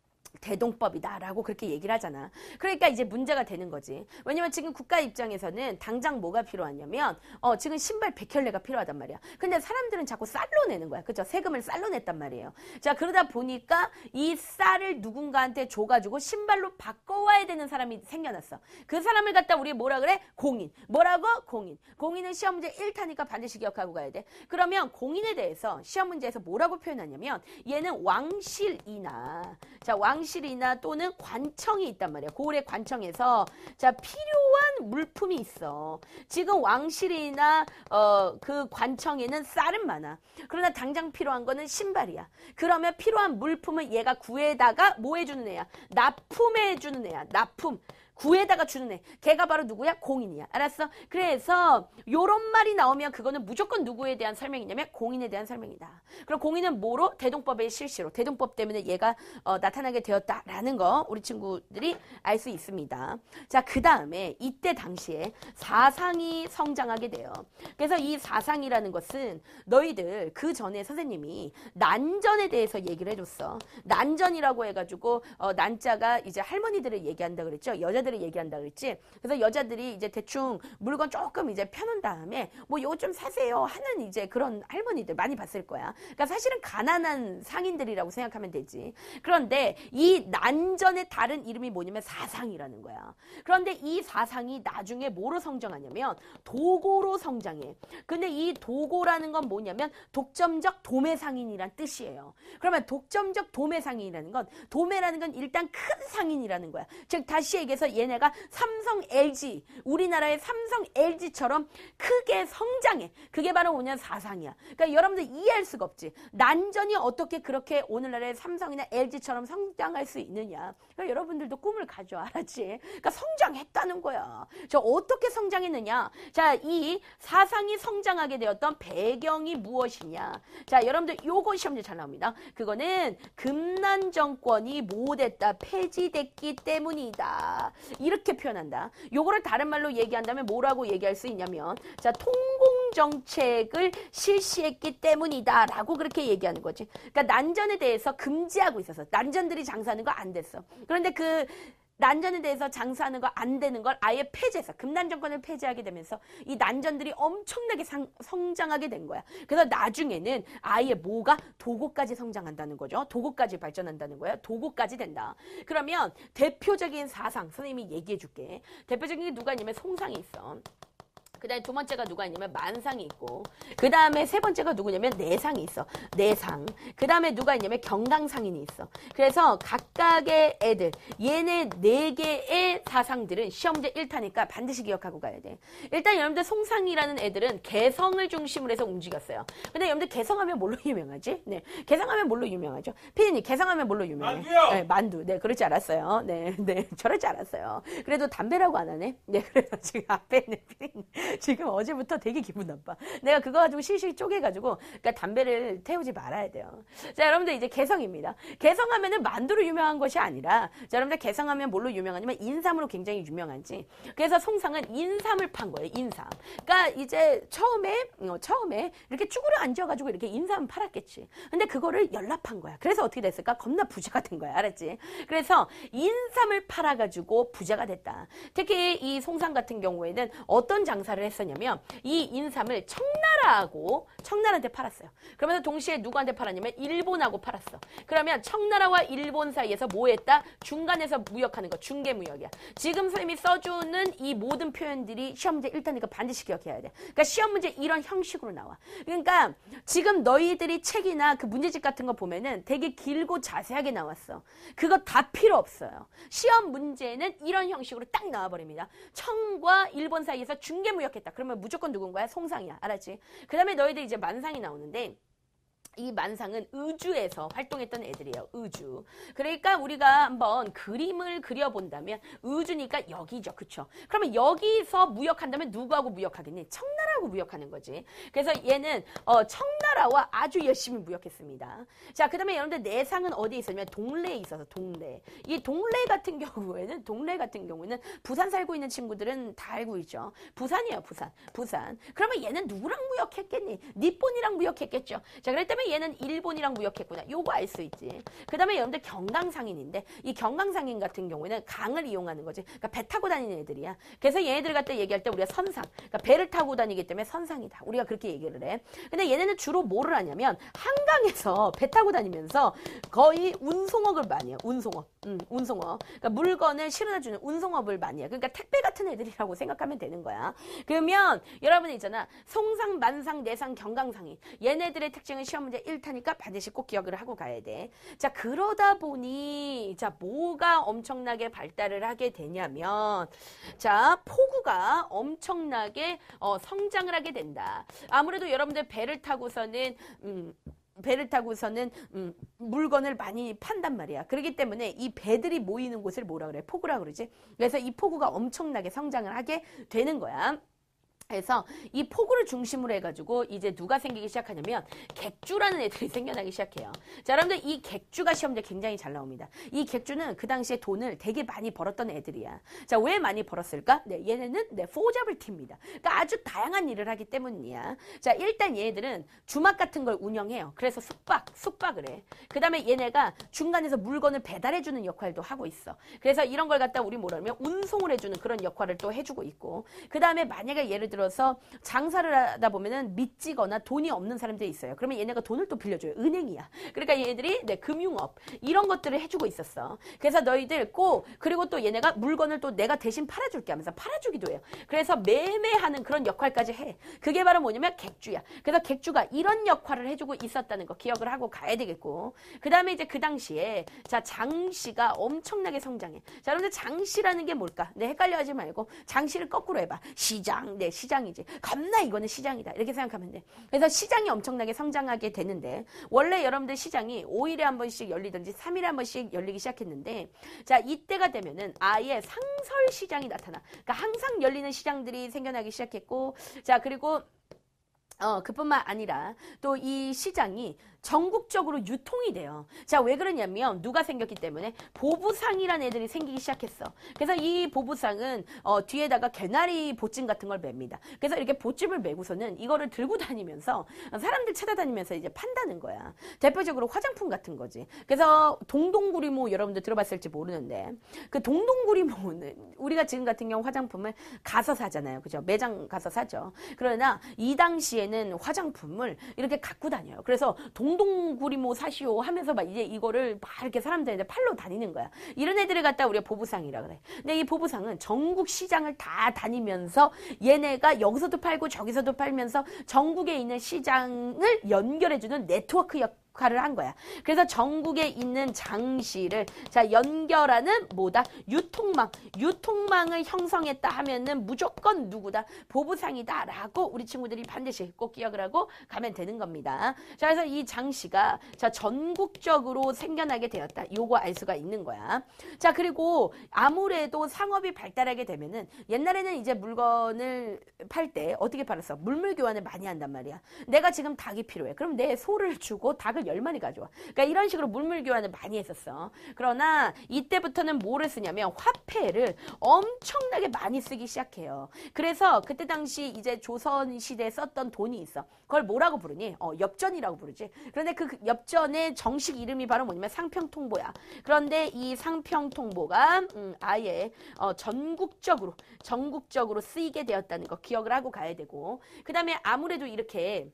대동법이다라고 그렇게 얘기를 하잖아. 그러니까 이제 문제가 되는 거지. 왜냐면 지금 국가 입장에서는 당장 뭐가 필요하냐면 지금 신발 100켤레가 필요하단 말이야. 근데 사람들은 자꾸 쌀로 내는 거야. 그죠? 세금을 쌀로 냈단 말이에요. 자, 그러다 보니까 이 쌀을 누군가한테 줘가지고 신발로 바꿔와야 되는 사람이 생겨났어. 그 사람을 갖다 우리 뭐라 그래? 공인. 뭐라고? 공인. 공인은 시험 문제 1타니까 반드시 기억하고 가야 돼. 그러면 공인에 대해서 시험 문제에서 뭐라고 표현하냐면 얘는 왕실이나 자, 왕실이나 또는 관청이 있단 말이야. 고을의 관청에서 자 필요한 물품이 있어. 지금 왕실이나 그 관청에는 쌀은 많아. 그러나 당장 필요한 거는 신발이야. 그러면 필요한 물품을 얘가 구해다가 뭐 해주는 애야? 납품해주는 애야. 납품. 구에다가 주는 애. 걔가 바로 누구야? 공인이야. 알았어? 그래서 요런 말이 나오면 그거는 무조건 누구에 대한 설명이냐면 공인에 대한 설명이다. 그럼 공인은 뭐로? 대동법의 실시로. 대동법 때문에 얘가 나타나게 되었다라는 거 우리 친구들이 알 수 있습니다. 자, 그 다음에 이때 당시에 사상이 성장하게 돼요. 그래서 이 사상이라는 것은 너희들 그 전에 선생님이 난전에 대해서 얘기를 해줬어. 난전이라고 해가지고 난자가 이제 할머니들을 얘기한다 그랬죠. 여자들을 얘기한다 그랬지. 그래서 여자들이 이제 대충 물건 조금 이제 펴놓은 다음에 뭐 요거 좀 사세요 하는 이제 그런 할머니들 많이 봤을 거야. 그러니까 사실은 가난한 상인들이라고 생각하면 되지. 그런데 이 난전의 다른 이름이 뭐냐면 사상이라는 거야. 그런데 이 사상이 나중에 뭐로 성장하냐면 도고로 성장해. 근데 이 도고라는 건 뭐냐면 독점적 도매상인이란 뜻이에요. 그러면 독점적 도매상인이라는 건 도매라는 건 일단 큰 상인이라는 거야. 즉 다시 얘기해서 얘네가 삼성 LG, 우리나라의 삼성 LG처럼 크게 성장해. 그게 바로 5년 사상이야. 그러니까 여러분들 이해할 수가 없지. 난전이 어떻게 그렇게 오늘날의 삼성이나 LG처럼 성장할 수 있느냐. 그러니까 여러분들도 꿈을 가져. 알았지? 그러니까 성장했다는 거야. 저 어떻게 성장했느냐. 자, 이 사상이 성장하게 되었던 배경이 무엇이냐. 자, 여러분들 요거 시험지 잘 나옵니다. 그거는 금난 정권이 뭐됐다? 폐지됐기 때문이다. 이렇게 표현한다. 요거를 다른 말로 얘기한다면 뭐라고 얘기할 수 있냐면, 자, 통공정책을 실시했기 때문이다 라고 그렇게 얘기하는 거지. 그러니까 난전에 대해서 금지하고 있어서 난전들이 장사하는 거 안 됐어. 그런데 그 난전에 대해서 장사하는 거 안 되는 걸 아예 폐지해서 금난 정권을 폐지하게 되면서 이 난전들이 엄청나게 성장하게 된 거야. 그래서 나중에는 아예 뭐가 도고까지 성장한다는 거죠. 도고까지 발전한다는 거야. 도고까지 된다. 그러면 대표적인 사상 선생님이 얘기해 줄게. 대표적인 게 누가 있냐면 송상이 있어. 그 다음에 두 번째가 누가 있냐면 만상이 있고, 그 다음에 세 번째가 누구냐면 내상이 있어. 내상. 그 다음에 누가 있냐면 경강상인이 있어. 그래서 각각의 애들, 얘네 4개의 사상들은 시험제 1타니까 반드시 기억하고 가야 돼. 일단 여러분들 송상이라는 애들은 개성을 중심으로 해서 움직였어요. 근데 여러분들 개성하면 뭘로 유명하지? 네. 개성하면 뭘로 유명하죠? 피디님, 개성하면 뭘로 유명해? 만두요! 네, 만두. 네, 그럴 줄 알았어요. 네, 네. 저럴 줄 알았어요. 그래도 담배라고 안 하네? 네, 그래서 지금 앞에 있는 피디님. 지금 어제부터 되게 기분 나빠. 내가 그거 가지고 실실 쪼개가지고, 그러니까 담배를 태우지 말아야 돼요. 자, 여러분들 이제 개성입니다. 개성하면은 만두로 유명한 것이 아니라, 자, 여러분들 개성하면 뭘로 유명하냐면 인삼으로 굉장히 유명하지. 그래서 송상은 인삼을 판 거예요. 인삼. 그러니까 이제 처음에 이렇게 쭈그려 앉아가지고 이렇게 인삼을 팔았겠지. 근데 그거를 연락한 거야. 그래서 어떻게 됐을까? 겁나 부자가 된 거야. 알았지? 그래서 인삼을 팔아가지고 부자가 됐다. 특히 이 송상 같은 경우에는 어떤 장사를 했었냐면 이 인삼을 청나라한테 팔았어요. 그러면서 동시에 누구한테 팔았냐면 일본하고 팔았어. 그러면 청나라와 일본 사이에서 뭐 했다? 중간에서 무역하는 거, 중개무역이야. 지금 선생님이 써주는 이 모든 표현들이 시험문제 1탄이니까 반드시 기억해야 돼. 그러니까 시험 문제 이런 형식으로 나와. 그러니까 지금 너희들이 책이나 그 문제집 같은 거 보면은 되게 길고 자세하게 나왔어. 그거 다 필요 없어요. 시험 문제는 이런 형식으로 딱 나와버립니다. 청과 일본 사이에서 중개무역했다. 그러면 무조건 누군가야? 송상이야. 알았지? 그 다음에 너희들 이제 만상이 나오는데, 이 만상은 의주에서 활동했던 애들이에요. 의주. 그러니까 우리가 한번 그림을 그려본다면 의주니까 여기죠. 그쵸? 그러면 여기서 무역한다면 누구하고 무역하겠니? 청나라하고 무역하는 거지. 그래서 얘는 청나라와 아주 열심히 무역했습니다. 자, 그 다음에 여러분들 내상은 어디에 있었냐면 동래에 있어서 동래. 이 동래 같은 경우에는 부산 살고 있는 친구들은 다 알고 있죠. 부산이에요. 부산. 그러면 얘는 누구랑 무역했겠니? 니폰이랑 무역했겠죠. 자, 그렇기 때문에 얘는 일본이랑 무역했구나. 요거 알 수 있지. 그 다음에 여러분들 경강상인인데, 이 경강상인 같은 경우에는 강을 이용하는 거지. 그러니까 배 타고 다니는 애들이야. 그래서 얘네들 갖다 얘기할 때 우리가 선상, 그러니까 배를 타고 다니기 때문에 선상이다. 우리가 그렇게 얘기를 해. 근데 얘네는 주로 뭐를 하냐면 한강에서 배 타고 다니면서 거의 운송업을 많이 해요. 운송업. 그러니까 물건을 실어다주는 운송업을 많이 해요. 그러니까 택배 같은 애들이라고 생각하면 되는 거야. 그러면 여러분 있잖아. 송상, 만상, 내상, 경강상인. 얘네들의 특징은 시험 문제 1타니까 반드시 꼭 기억을 하고 가야 돼. 자, 그러다 보니 자, 뭐가 엄청나게 발달을 하게 되냐면, 자, 포구가 엄청나게 성장을 하게 된다. 아무래도 여러분들 배를 타고서는 물건을 많이 판단 말이야. 그렇기 때문에 이 배들이 모이는 곳을 뭐라 그래? 포구라 그러지. 그래서 이 포구가 엄청나게 성장을 하게 되는 거야. 그래서 이 포구를 중심으로 해가지고 이제 누가 생기기 시작하냐면 객주라는 애들이 생겨나기 시작해요. 자, 여러분들 이 객주가 시험제 굉장히 잘 나옵니다. 이 객주는 그 당시에 돈을 되게 많이 벌었던 애들이야. 자, 왜 많이 벌었을까? 네, 얘네는 포잡을 팁니다. 그러니까 아주 다양한 일을 하기 때문이야. 자, 일단 얘네들은 주막 같은 걸 운영해요. 그래서 숙박을 해. 그 다음에 얘네가 중간에서 물건을 배달해주는 역할도 하고 있어. 그래서 이런 걸 갖다 우리 뭐라 하면 운송을 해주는 그런 역할을 또 해주고 있고. 그 다음에 만약에 예를 들어 들어서 장사를 하다 보면은 미치거나 돈이 없는 사람들이 있어요. 그러면 얘네가 돈을 또 빌려줘요. 은행이야. 그러니까 얘네들이 네, 금융업 이런 것들을 해주고 있었어. 그래서 너희들 그리고 또 얘네가 물건을 또 내가 대신 팔아줄게 하면서 팔아주기도 해요. 그래서 매매하는 그런 역할까지 해. 그게 바로 뭐냐면 객주야. 그래서 객주가 이런 역할을 해주고 있었다는 거 기억을 하고 가야 되겠고, 그 다음에 이제 그 당시에 자 장씨가 엄청나게 성장해. 자, 여러분들 장씨라는 게 뭘까? 네, 헷갈려하지 말고 장씨를 거꾸로 해봐. 시장, 네, 시장이지. 겁나 이거는 시장이다. 이렇게 생각하면 돼. 그래서 시장이 엄청나게 성장하게 되는데, 원래 여러분들 시장이 5일에 한 번씩 열리든지 3일에 한 번씩 열리기 시작했는데, 자, 이때가 되면은 아예 상설 시장이 나타나. 그러니까 항상 열리는 시장들이 생겨나기 시작했고, 자, 그리고 그뿐만 아니라 또 이 시장이 전국적으로 유통이 돼요. 자, 왜 그러냐면 누가 생겼기 때문에 보부상이라는 애들이 생기기 시작했어. 그래서 이 보부상은 뒤에다가 개나리 보찜 같은 걸 맵니다. 그래서 이렇게 보찜을 메고서는 이거를 들고 다니면서 사람들 찾아다니면서 이제 판다는 거야. 대표적으로 화장품 같은 거지. 그래서 동동구리모 여러분들 들어봤을지 모르는데, 그 동동구리모는 우리가 지금 같은 경우 화장품을 가서 사잖아요. 그죠? 매장 가서 사죠. 그러나 이 당시에는 화장품을 이렇게 갖고 다녀요. 그래서 동동구리모 사시오 하면서 막 이제 이거를 막 이렇게 사람들한테 팔러 다니는 거야. 이런 애들을 갖다 우리가 보부상이라 그래. 근데 이 보부상은 전국 시장을 다 다니면서 얘네가 여기서도 팔고 저기서도 팔면서 전국에 있는 시장을 연결해주는 네트워크 역할을 한 거야. 그래서 전국에 있는 장씨를 자 연결하는 뭐다? 유통망을 형성했다 하면은 무조건 누구다? 보부상이다 라고 우리 친구들이 반드시 꼭 기억을 하고 가면 되는 겁니다. 자, 그래서 이 장씨가 자 전국적으로 생겨나게 되었다. 요거 알 수가 있는 거야. 자, 그리고 아무래도 상업이 발달하게 되면은 옛날에는 이제 물건을 팔 때 어떻게 팔았어? 물물 교환을 많이 한단 말이야. 내가 지금 닭이 필요해. 그럼 내 소를 주고 닭을 10마리 가져와. 그러니까 이런 식으로 물물 교환을 많이 했었어. 그러나 이때부터는 뭐를 쓰냐면 화폐를 엄청나게 많이 쓰기 시작해요. 그래서 그때 당시 이제 조선 시대에 썼던 돈이 있어. 그걸 뭐라고 부르니? 엽전이라고 부르지. 그런데 그 엽전의 정식 이름이 바로 뭐냐면 상평통보야. 그런데 이 상평통보가 아예 전국적으로 쓰이게 되었다는 거 기억을 하고 가야 되고, 그 다음에 아무래도 이렇게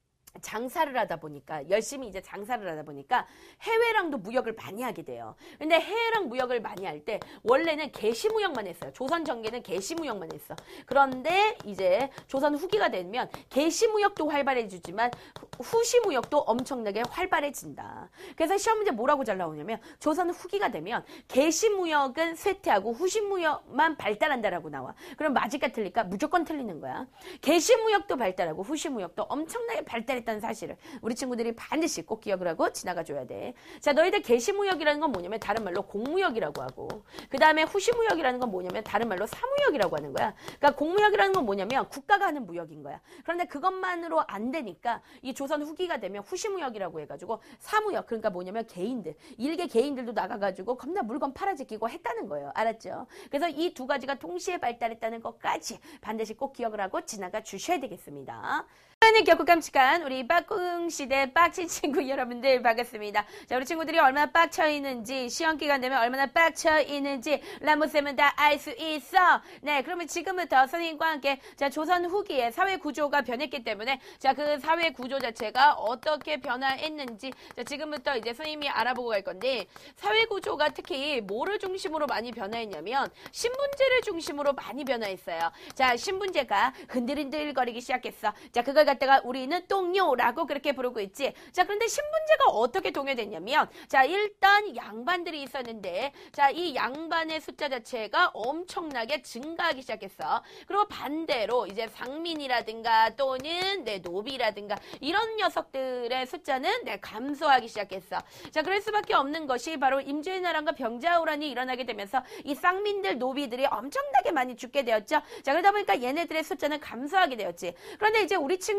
장사를 하다 보니까 열심히 이제 장사를 하다 보니까 해외랑도 무역을 많이 하게 돼요. 근데 해외랑 무역을 많이 할 때 원래는 개시무역만 했어요. 조선 전개는 개시무역만 했어. 그런데 이제 조선 후기가 되면 개시무역도 활발해지지만 후시무역도 엄청나게 활발해진다. 그래서 시험 문제 뭐라고 잘 나오냐면 조선 후기가 되면 개시무역은 쇠퇴하고 후시무역만 발달한다라고 나와. 그럼 맞을까 틀릴까? 무조건 틀리는 거야. 개시무역도 발달하고 후시무역도 엄청나게 발달했다는 사실을 우리 친구들이 반드시 꼭 기억을 하고 지나가줘야 돼. 자, 너희들 개시무역이라는 건 뭐냐면 다른 말로 공무역이라고 하고, 그 다음에 후시무역이라는 건 뭐냐면 다른 말로 사무역이라고 하는 거야. 그러니까 공무역이라는 건 뭐냐면 국가가 하는 무역인 거야. 그런데 그것만으로 안 되니까 이 조선 후기가 되면 후시무역이라고 해가지고 사무역, 그러니까 뭐냐면 개인들, 일개 개인들도 나가가지고 겁나 물건 팔아제끼고 했다는 거예요. 알았죠? 그래서 이 두 가지가 동시에 발달했다는 것까지 반드시 꼭 기억을 하고 지나가 주셔야 되겠습니다. 오늘 겪고 깜찍한 우리 빠꿍시대 빡친 친구 여러분들 반갑습니다. 자, 우리 친구들이 얼마나 빡쳐 있는지, 시험 기간 되면 얼마나 빡쳐 있는지 라모쌤은 다 알 수 있어. 네, 그러면 지금부터 선생님과 함께 자 조선 후기에 사회 구조가 변했기 때문에 자 그 사회 구조 자체가 어떻게 변화했는지 자 지금부터 이제 선생님이 알아보고 갈 건데, 사회 구조가 특히 뭐를 중심으로 많이 변화했냐면 신분제를 중심으로 많이 변화했어요. 자, 신분제가 흔들흔들거리기 시작했어. 자, 그걸 갖다가 우리는 똥요라고 그렇게 부르고 있지. 자, 그런데 신분제가 어떻게 동요됐냐면 자, 일단 양반들이 있었는데 자, 이 양반의 숫자 자체가 엄청나게 증가하기 시작했어. 그리고 반대로 이제 상민이라든가 또는 노비라든가 이런 녀석들의 숫자는 감소하기 시작했어. 자, 그럴 수밖에 없는 것이 바로 임진왜란과 병자호란이 일어나게 되면서 이 쌍민들 노비들이 엄청나게 많이 죽게 되었죠. 자, 그러다 보니까 얘네들의 숫자는 감소하게 되었지. 그런데 이제 우리 친구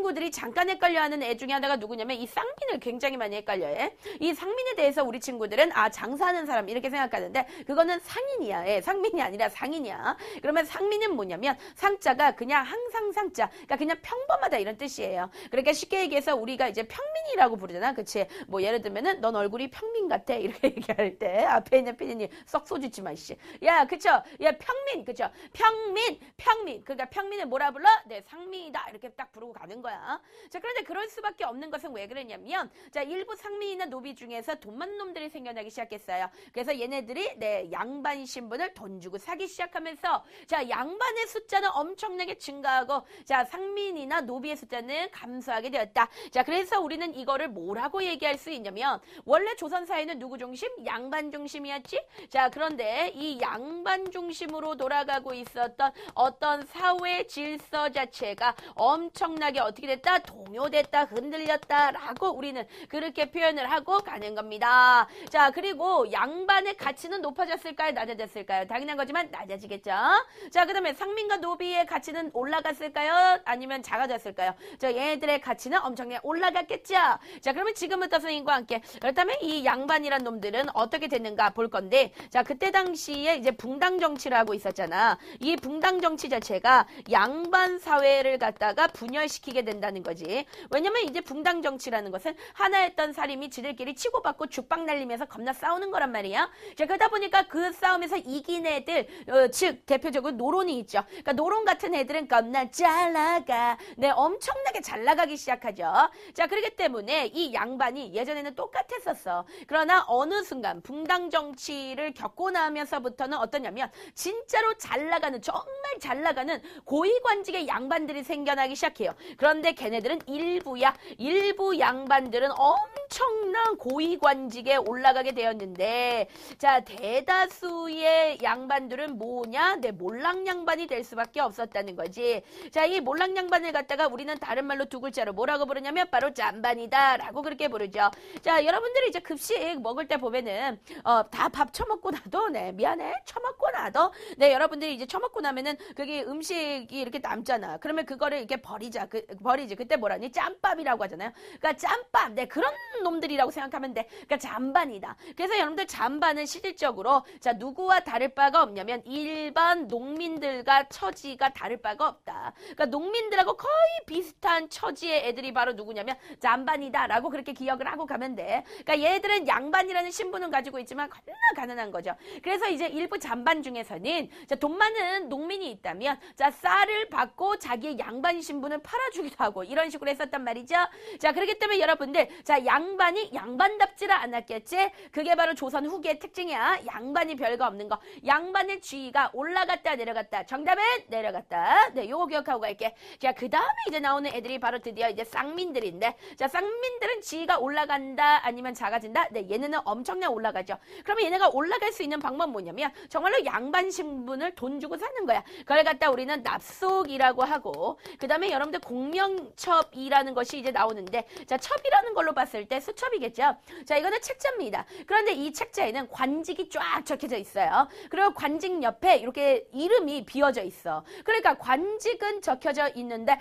친구들이 잠깐 헷갈려하는 애 중에 하나가 누구냐면 이 쌍민을 굉장히 많이 헷갈려해. 이 상민에 대해서 우리 친구들은 장사하는 사람 이렇게 생각하는데 그거는 상인이야. 예, 상민이 아니라 상인이야. 그러면 상민은 뭐냐면 상자가 그냥 항상 상자, 그러니까 그냥 평범하다 이런 뜻이에요. 그러니까 쉽게 얘기해서 우리가 이제 평민이라고 부르잖아. 그치? 뭐 예를 들면은 넌 얼굴이 평민 같아 이렇게 얘기할 때 앞에 있는 피디님 썩 쏘지지 마 씨. 야, 그쵸? 야, 평민, 그쵸? 평민. 그러니까 평민을 뭐라 불러? 네, 상민이다 이렇게 딱 부르고 가는 거야. 자, 그런데 그럴 수밖에 없는 것은 왜 그러냐면 자, 일부 상민이나 노비 중에서 돈 많은 놈들이 생겨나기 시작했어요. 그래서 얘네들이 네, 양반 신분을 돈 주고 사기 시작하면서 자, 양반의 숫자는 엄청나게 증가하고 자, 상민이나 노비의 숫자는 감소하게 되었다. 자, 그래서 우리는 이거를 뭐라고 얘기할 수 있냐면 원래 조선 사회는 누구 중심? 양반 중심이었지? 자, 그런데 이 양반 중심으로 돌아가고 있었던 어떤 사회 질서 자체가 엄청나게 어떻게 됐다? 동요됐다, 흔들렸다라고 우리는 그렇게 표현을 하고 가는 겁니다. 자, 그리고 양반의 가치는 높아졌을까요? 낮아졌을까요? 당연한 거지만 낮아지겠죠? 자, 그 다음에 상민과 노비의 가치는 올라갔을까요? 아니면 작아졌을까요? 자, 얘네들의 가치는 엄청나게 올라갔겠죠? 자, 그러면 지금부터 선생님과 함께 그렇다면 이 양반이란 놈들은 어떻게 됐는가 볼 건데 자, 그때 당시에 이제 붕당 정치를 하고 있었잖아. 이 붕당 정치 자체가 양반 사회를 갖다가 분열시키게 된다는 거지. 왜냐면 이제 붕당 정치라는 것은 하나였던 사람이 지들끼리 치고받고 죽박 날리면서 겁나 싸우는 거란 말이야. 자, 그러다 보니까 그 싸움에서 이긴 애들, 즉 대표적으로 노론이 있죠. 그러니까 노론 같은 애들은 겁나 잘 나가. 네, 엄청나게 잘 나가기 시작하죠. 자, 그렇기 때문에 이 양반이 예전에는 똑같았었어. 그러나 어느 순간 붕당 정치를 겪고 나면서부터는 어떠냐면 진짜로 잘 나가는, 정말 잘 나가는 고위관직의 양반들이 생겨나기 시작해요. 그런데 걔네들은 일부야. 일부 양반들은 엄청난 고위관직에 올라가게 되었는데 자, 대다수의 양반들은 뭐냐? 네, 몰락양반이 될 수밖에 없었다는 거지. 자, 이 몰락양반을 갖다가 우리는 다른 말로 두 글자로 뭐라고 부르냐면 바로 짬반이다 라고 그렇게 부르죠. 자, 여러분들이 이제 급식 먹을 때 보면은 다 밥 처먹고 나도 네, 미안해. 처먹고 나도 네, 여러분들이 이제 처먹고 나면은 그게 음식이 이렇게 남잖아. 그러면 그거를 이렇게 버리지. 그때 뭐라니? 짬밥이라고 하잖아요. 그러니까 짬밥. 네, 그런 놈들이라고 생각하면 돼. 그러니까 잠반이다. 그래서 여러분들 잠반은 실질적으로 자, 누구와 다를 바가 없냐면 일반 농민들과 처지가 다를 바가 없다. 그러니까 농민들하고 거의 비슷한 처지의 애들이 바로 누구냐면 잠반이다라고 그렇게 기억을 하고 가면 돼. 그러니까 얘들은 양반이라는 신분은 가지고 있지만 겁나 가난한 거죠. 그래서 이제 일부 잠반 중에서는 자, 돈 많은 농민이 있다면 자, 쌀을 받고 자기의 양반 신분을 팔아주기도 하고 이런 식으로 했었단 말이죠. 자, 그렇기 때문에 여러분들 자, 양반이 양반답지를 않았겠지? 그게 바로 조선 후기의 특징이야. 양반이 별거 없는 거. 양반의 지위가 올라갔다 내려갔다. 정답은 내려갔다. 네, 요거 기억하고 갈게. 자, 그 다음에 이제 나오는 애들이 바로 드디어 이제 쌍민들인데 자, 쌍민들은 지위가 올라간다 아니면 작아진다? 네, 얘네는 엄청나게 올라가죠. 그러면 얘네가 올라갈 수 있는 방법은 뭐냐면 정말로 양반 신분을 돈 주고 사는 거야. 그걸 갖다 우리는 납속이라고 하고 그 다음에 여러분들 공명첩이라는 것이 이제 나오는데 자, 첩이라는 걸로 봤을 때 수첩이겠죠. 자, 이거는 책자입니다. 그런데 이 책자에는 관직이 쫙 적혀져 있어요. 그리고 관직 옆에 이렇게 이름이 비어져 있어. 그러니까 관직은 적혀져 있는데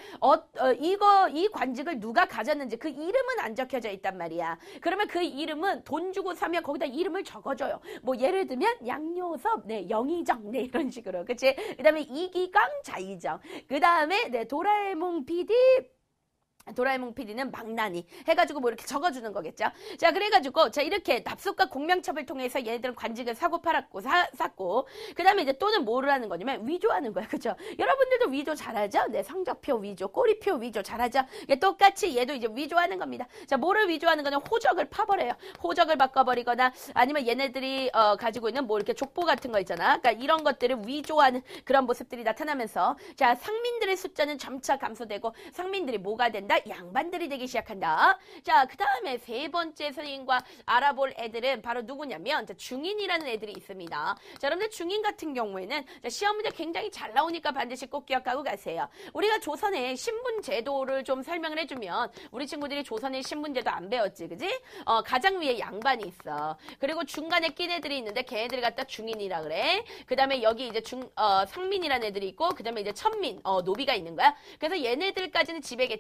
이 관직을 누가 가졌는지 그 이름은 안 적혀져 있단 말이야. 그러면 그 이름은 돈 주고 사면 거기다 이름을 적어줘요. 뭐 예를 들면 양요섭, 네, 영의정, 네, 이런 식으로. 그치? 그 다음에 이기강, 자의정. 그 다음에 네, 도라에몽 PD, 도라에몽 PD는 망나니 해가지고 뭐 이렇게 적어주는 거겠죠. 자, 그래가지고 자, 이렇게 납속과 공명첩을 통해서 얘네들은 관직을 사고 팔았고 샀고 그 다음에 이제 또는 뭐를 하는 거냐면 위조하는 거야. 그죠? 여러분들도 위조 잘하죠? 네, 성적표 위조, 꼬리표 위조 잘하죠? 똑같이 얘도 이제 위조하는 겁니다. 자, 뭐를 위조하는 거냐? 호적을 파버려요. 호적을 바꿔버리거나 아니면 얘네들이 가지고 있는 뭐 이렇게 족보 같은 거 있잖아. 그러니까 이런 것들을 위조하는 그런 모습들이 나타나면서 자, 상민들의 숫자는 점차 감소되고 상민들이 뭐가 된다? 양반들이 되기 시작한다. 자, 그 다음에 세 번째 선생님과 알아볼 애들은 바로 누구냐면 자, 중인이라는 애들이 있습니다. 자, 여러분들 중인 같은 경우에는 자, 시험 문제 굉장히 잘 나오니까 반드시 꼭 기억하고 가세요. 우리가 조선의 신분 제도를 좀 설명을 해주면 우리 친구들이 조선의 신분 제도 안 배웠지, 그지? 가장 위에 양반이 있어. 그리고 중간에 낀 애들이 있는데 걔네들 갖다 중인이라 그래. 그 다음에 여기 이제 상민이라는 애들이 있고 그 다음에 이제 천민, 노비가 있는 거야. 그래서 얘네들까지는 지배계층이야.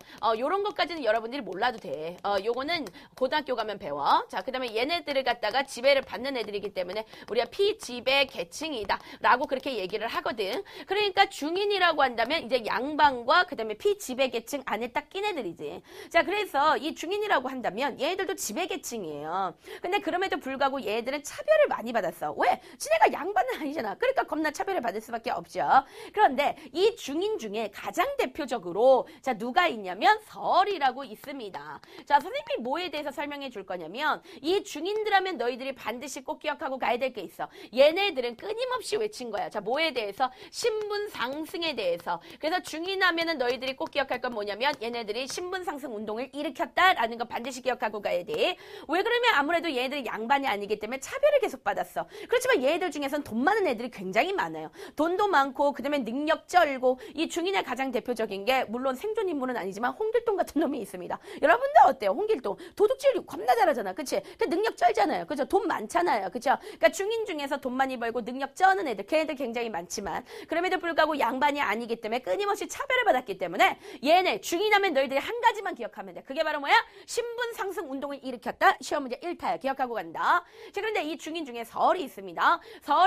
요런 것까지는 여러분들이 몰라도 돼. 요거는 고등학교 가면 배워. 자, 그 다음에 얘네들을 갖다가 지배를 받는 애들이기 때문에 우리가 피지배 계층이다 라고 그렇게 얘기를 하거든. 그러니까 중인이라고 한다면 이제 양반과 그 다음에 피지배 계층 안에 딱 낀 애들이지. 자, 그래서 이 중인이라고 한다면 얘들도 지배 계층이에요. 근데 그럼에도 불구하고 얘들은 차별을 많이 받았어. 왜? 지네가 양반은 아니잖아. 그러니까 겁나 차별을 받을 수밖에 없죠. 그런데 이 중인 중에 가장 대표적으로 자, 누가 있냐면 설이라고 있습니다. 자, 선생님이 뭐에 대해서 설명해 줄 거냐면 이 중인들하면 너희들이 반드시 꼭 기억하고 가야 될 게 있어. 얘네들은 끊임없이 외친 거야. 자, 뭐에 대해서? 신분 상승에 대해서. 그래서 중인하면은 너희들이 꼭 기억할 건 뭐냐면 얘네들이 신분 상승 운동을 일으켰다라는 거 반드시 기억하고 가야 돼. 왜 그러면 아무래도 얘네들이 양반이 아니기 때문에 차별을 계속 받았어. 그렇지만 얘네들 중에서는 돈 많은 애들이 굉장히 많아요. 돈도 많고 그다음에 능력 쩔고 이 중인의 가장 대표적인 게 물론 생존 인물은 아니지만 홍길동 같은 놈이 있습니다. 여러분들 어때요? 홍길동 도둑질 겁나 잘하잖아. 그치? 그 능력 쩔잖아요. 그죠? 돈 많잖아요. 그죠? 그러니까 중인 중에서 돈 많이 벌고 능력 쩌는 애들 걔네들 굉장히 많지만 그럼에도 불구하고 양반이 아니기 때문에 끊임없이 차별을 받았기 때문에 얘네 중인하면 너희들이 한 가지만 기억하면 돼. 그게 바로 뭐야? 신분 상승 운동을 일으켰다. 시험 문제 1타야. 기억하고 간다. 자, 그런데 이 중인 중에 설이 있습니다.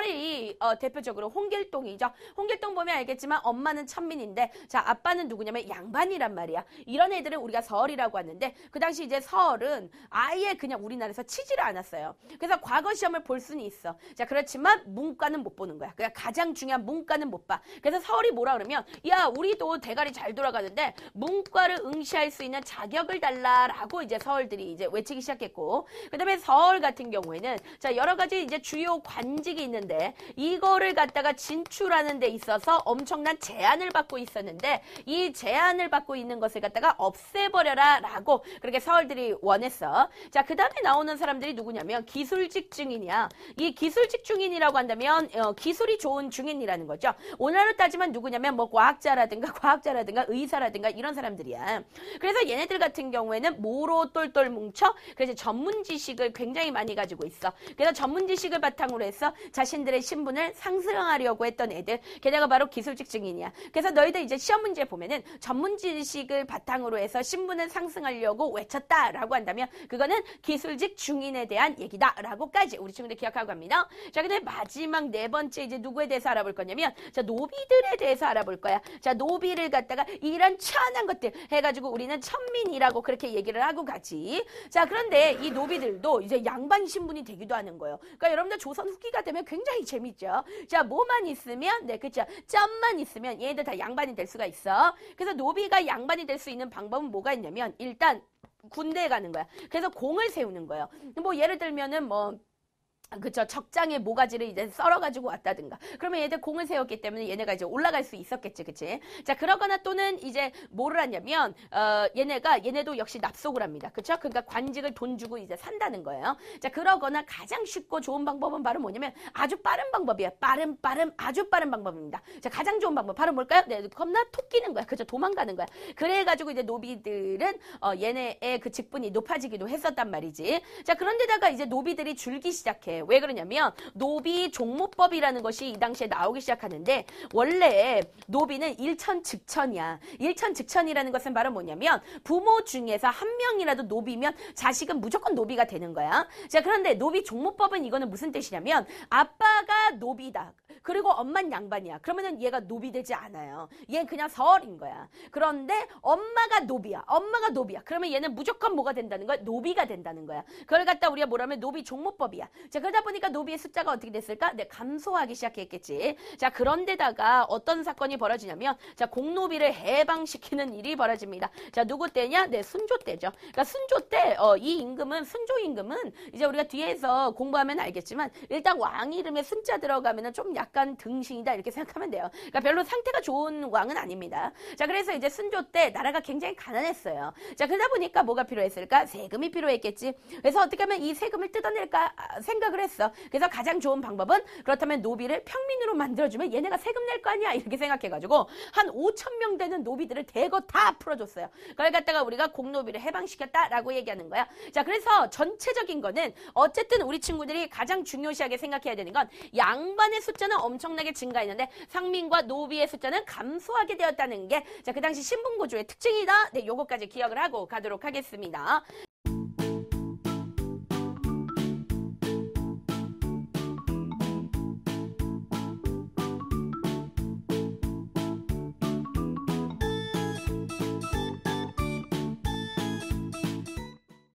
설이 대표적으로 홍길동이죠. 홍길동 보면 알겠지만 엄마는 천민인데 자, 아빠는 누구냐면 양반이란 말이야. 이런 애들은 우리가 설이라고 하는데 그 당시 이제 설은 아예 그냥 우리나라에서 치지를 않았어요. 그래서 과거 시험을 볼 수는 있어. 자, 그렇지만 문과는 못 보는 거야. 그러니까 가장 중요한 문과는 못 봐. 그래서 설이 뭐라 그러면 야, 우리도 대가리 잘 돌아가는데 문과를 응시할 수 있는 자격을 달라라고 이제 서울들이 이제 외치기 시작했고 그다음에 서울 같은 경우에는 자, 여러 가지 이제 주요 관직이 있는데 이거를 갖다가 진출하는 데 있어서 엄청난 제한을 받고 있었는데 이 제한을 받고 있는 것을 갖다가 없애버려라 라고 그렇게 서울들이 원했어. 자, 그 다음에 나오는 사람들이 누구냐면 기술직 중인이야. 이 기술직 중인이라고 한다면 기술이 좋은 중인이라는 거죠. 오늘로 따지면 누구냐면 뭐 과학자라든가 의사라든가 이런 사람들이야. 그래서 얘네들 같은 경우에는 뭐로 똘똘 뭉쳐? 그래서 전문 지식을 굉장히 많이 가지고 있어. 그래서 전문 지식을 바탕으로 해서 자신들의 신분을 상승하려고 했던 애들. 걔네가 바로 기술직 중인이야. 그래서 너희들 이제 시험 문제 보면은 전문 지식을 바탕으로 해서 신분을 상승하려고 외쳤다라고 한다면 그거는 기술직 중인에 대한 얘기다라고까지 우리 친구들 기억하고 갑니다. 자, 근데 마지막 네 번째 이제 누구에 대해서 알아볼 거냐면 자, 노비들에 대해서 알아볼 거야. 자, 노비를 갖다가 이런 천한 것들 해가지고 우리는 천민이라고 그렇게 얘기를 하고 가지. 자, 그런데 이 노비들도 이제 양반 신분이 되기도 하는 거예요. 그러니까 여러분들 조선 후기가 되면 굉장히 재밌죠. 자, 뭐만 있으면 네, 그렇죠. 점만 있으면 얘네들 다 양반이 될 수가 있어. 그래서 노비가 양반이 될 수 있는 방법은 뭐가 있냐면 일단 군대에 가는 거야. 그래서 공을 세우는 거예요. 뭐 예를 들면은 뭐 그쵸. 적장에 모가지를 이제 썰어가지고 왔다든가. 그러면 얘들 공을 세웠기 때문에 얘네가 이제 올라갈 수 있었겠지. 그치? 자, 그러거나 또는 이제 뭐를 하냐면, 얘네도 역시 납속을 합니다. 그쵸? 그러니까 관직을 돈 주고 이제 산다는 거예요. 자, 그러거나 가장 쉽고 좋은 방법은 바로 뭐냐면 아주 빠른 방법이에요. 아주 빠른 방법입니다. 자, 가장 좋은 방법. 바로 뭘까요? 네, 겁나 톡 끼는 거야. 그쵸? 도망가는 거야. 그래가지고 이제 노비들은, 얘네의 그 직분이 높아지기도 했었단 말이지. 자, 그런데다가 이제 노비들이 줄기 시작해. 왜 그러냐면 노비 종모법이라는 것이 이 당시에 나오기 시작하는데 원래 노비는 일천즉천이야. 일천즉천이라는 것은 바로 뭐냐면 부모 중에서 한 명이라도 노비면 자식은 무조건 노비가 되는 거야. 자, 그런데 노비 종모법은 이거는 무슨 뜻이냐면 아빠가 노비다. 그리고 엄마는 양반이야. 그러면은 얘가 노비 되지 않아요. 얘는 그냥 서얼인 거야. 그런데 엄마가 노비야. 그러면 얘는 무조건 뭐가 된다는 거야? 노비가 된다는 거야. 그걸 갖다 우리가 뭐라면 노비 종모법이야. 자, 그러다 보니까 노비의 숫자가 어떻게 됐을까? 네, 감소하기 시작했겠지. 자, 그런데다가 어떤 사건이 벌어지냐면 자, 공노비를 해방시키는 일이 벌어집니다. 자, 누구 때냐? 네, 순조 때죠. 그러니까 순조 때 이 임금은 순조 임금은 이제 우리가 뒤에서 공부하면 알겠지만 일단 왕 이름에 순자 들어가면은 좀 약간 등신이다 이렇게 생각하면 돼요. 그러니까 별로 상태가 좋은 왕은 아닙니다. 자, 그래서 이제 순조 때 나라가 굉장히 가난했어요. 자, 그러다 보니까 뭐가 필요했을까? 세금이 필요했겠지. 그래서 어떻게 하면 이 세금을 뜯어낼까 생각을 생각을 했어. 그래서 가장 좋은 방법은 그렇다면 노비를 평민으로 만들어주면 얘네가 세금 낼 거 아니야 이렇게 생각해가지고 한 5천 명 되는 노비들을 대거 다 풀어줬어요. 그걸 갖다가 우리가 공노비를 해방시켰다라고 얘기하는 거야. 자, 그래서 전체적인 거는 어쨌든 우리 친구들이 가장 중요시하게 생각해야 되는 건 양반의 숫자는 엄청나게 증가했는데 상민과 노비의 숫자는 감소하게 되었다는 게 자, 그 당시 신분구조의 특징이다. 네, 요거까지 기억을 하고 가도록 하겠습니다.